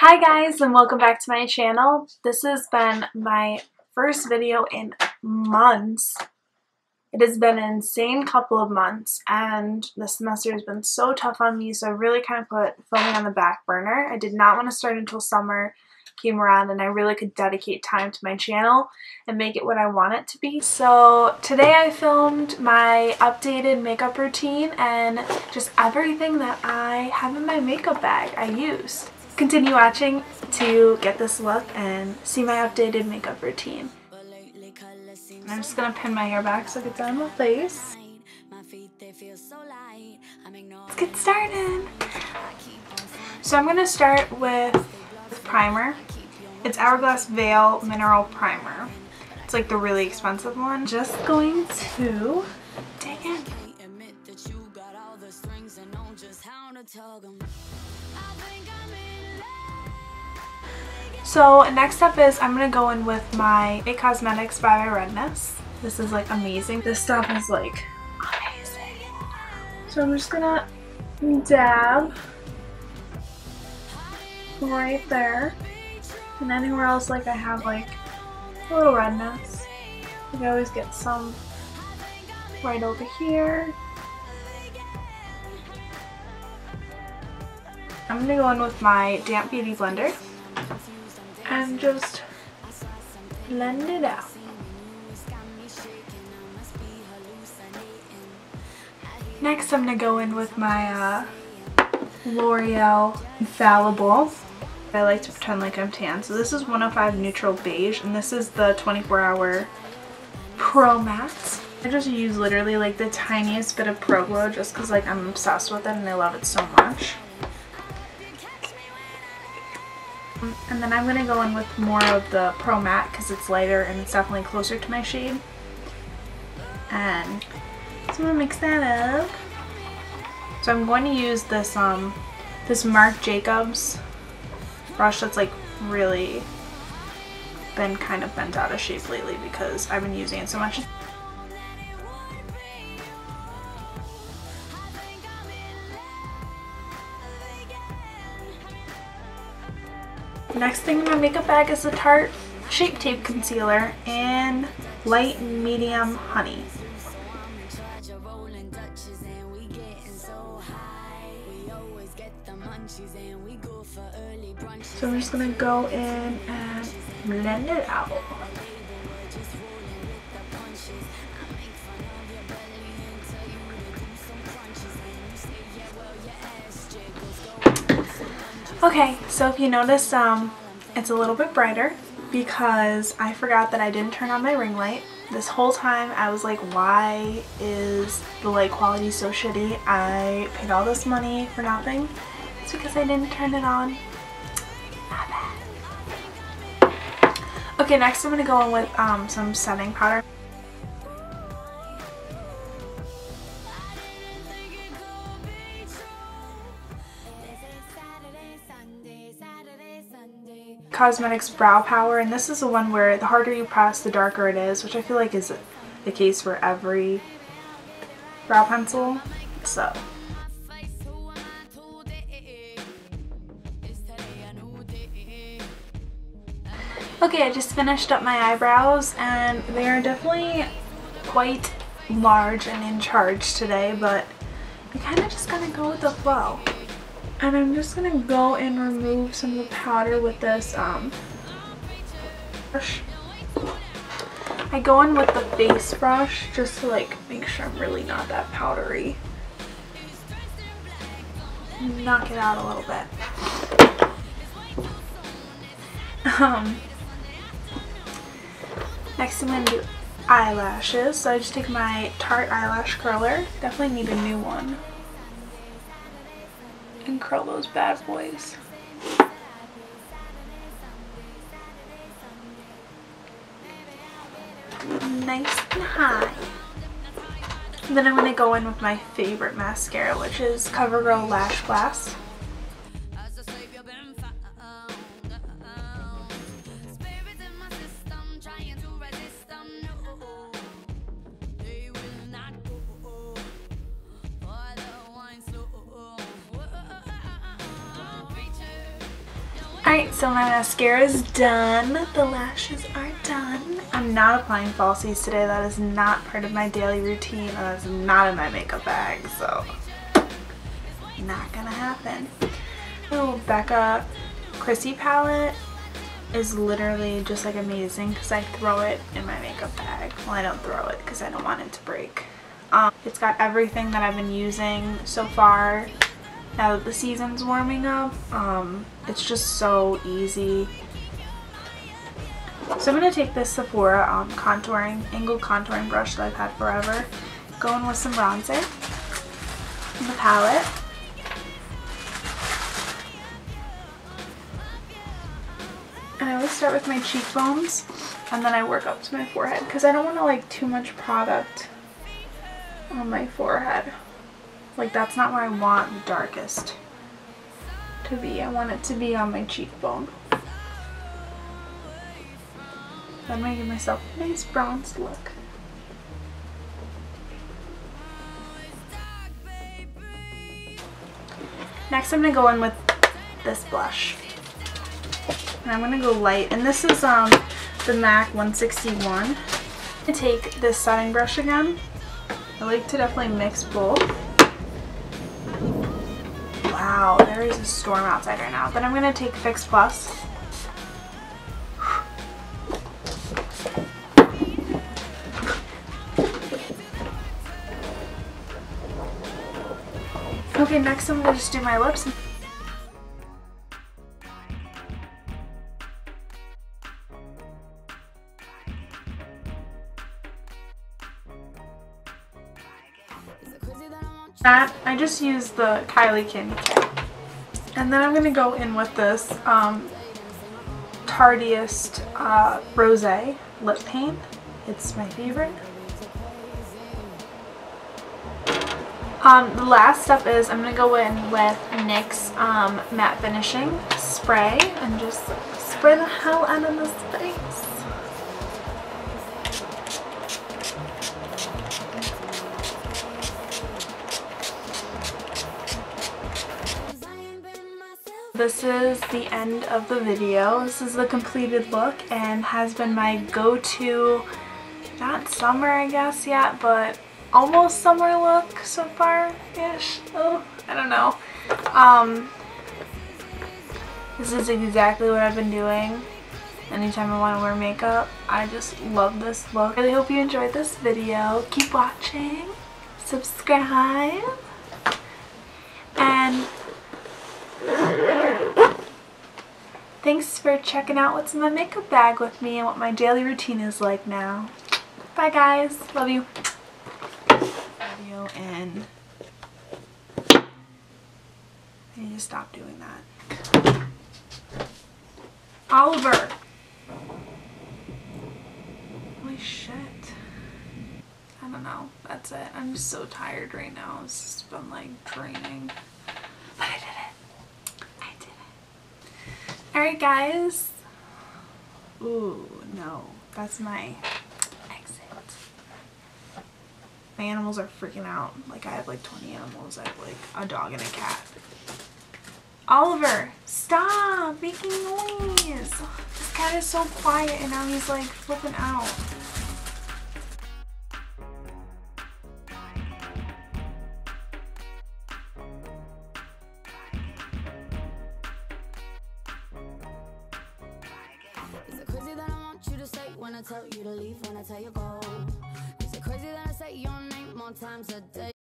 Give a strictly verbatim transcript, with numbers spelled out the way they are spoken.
Hi guys, and welcome back to my channel. This has been my first video in months. It has been an insane couple of months, and the semester has been so tough on me, so I really kind of put filming on the back burner. I did not want to start until summer came around and I really could dedicate time to my channel and make it what I want it to be. So today I filmed my updated makeup routine and just everything that I have in my makeup bag I used. Continue watching to get this look and see my updated makeup routine. I'm just going to pin my hair back so it gets on my face. Let's get started. So I'm going to start with primer. It's Hourglass Veil Mineral Primer. It's like the really expensive one. Just going to dig in. So next up is I'm going to go in with my It Cosmetics by My Redness. This is like amazing. This stuff is like amazing. So I'm just going to dab right there. And anywhere else like I have like a little redness. I always get some right over here. I'm going to go in with my Damp Beauty Blender and just blend it out. Next I'm going to go in with my uh, L'Oreal Infallible. I like to pretend like I'm tan. So this is one oh five Neutral Beige, and this is the twenty-four hour Pro Matte. I just use literally like the tiniest bit of Pro Glow just because like I'm obsessed with it and I love it so much. And then I'm going to go in with more of the Pro Matte because it's lighter and it's definitely closer to my shade. And so I'm going to mix that up. So I'm going to use this um this Marc Jacobs brush that's like really been kind of bent out of shape lately because I've been using it so much. Next thing in my makeup bag is the Tarte Shape Tape Concealer in Light Medium Honey. So I'm just going to go in and blend it out. Okay, so if you notice, um, it's a little bit brighter because I forgot that I didn't turn on my ring light. This whole time I was like, why is the light quality so shitty? I paid all this money for nothing. It's because I didn't turn it on. Not bad. Okay, next I'm going to go in with um, some setting powder. Cosmetics Brow Power, and this is the one where the harder you press, the darker it is, which I feel like is the case for every brow pencil. So okay, I just finished up my eyebrows and they are definitely quite large and in charge today, but you kind of just gotta go with the flow. And I'm just going to go and remove some of the powder with this um, brush. I go in with the face brush just to like make sure I'm really not that powdery. Knock it out a little bit. Um, next I'm going to do eyelashes. So I just take my Tarte eyelash curler. Definitely need a new one. And curl those bad boys. Nice and high. And then I'm going to go in with my favorite mascara, which is CoverGirl Lash Blast. Alright, so my mascara is done. The lashes are done. I'm not applying falsies today. That is not part of my daily routine. That is not in my makeup bag, so not gonna happen. Oh, Becca Chrissy palette is literally just like amazing because I throw it in my makeup bag. Well, I don't throw it because I don't want it to break. Um, it's got everything that I've been using so far now that the season's warming up. Um, it's just so easy. So I'm going to take this Sephora um, contouring, angled contouring brush that I've had forever. Go in with some bronzer in the palette. And I always start with my cheekbones and then I work up to my forehead because I don't want to like too much product on my forehead. Like that's not where I want the darkest to be. I want it to be on my cheekbone. I'm going to give myself a nice bronzed look. Next I'm going to go in with this blush. And I'm going to go light. And this is um the MAC one sixty-one. I'm going to take this setting brush again. I like to definitely mix both. Wow, there is a storm outside right now. Then I'm going to take Fix Plus. Okay, next I'm going to just do my lips. That, I just used the Kylie Candy Kit. And then I'm going to go in with this um, Tardiest uh, Rosé lip paint. It's my favorite. Um, the last step is I'm going to go in with NYX um, Matte Finishing Spray and just spray the hell out of this face. This is the end of the video. This is the completed look and has been my go-to, not summer I guess yet, but almost summer look so far-ish. Oh, I don't know. Um, this is exactly what I've been doing anytime I want to wear makeup. I just love this look. I really hope you enjoyed this video. Keep watching, subscribe, and thanks for checking out what's in my makeup bag with me and what my daily routine is like now. Bye guys. Love you. Video and I need to stop doing that. Oliver. Holy shit. I don't know. That's it. I'm just so tired right now. It's just been like draining. But I did it. I did it. Alright guys. Ooh, no. That's my exit. My animals are freaking out. Like I have like twenty animals. I have like a dog and a cat. Oliver, stop making noise. This cat is so quiet and now he's like flipping out. Is it crazy that I want you to stay when I tell you to leave, when I tell you go? Is it crazy that I say your name more times a day?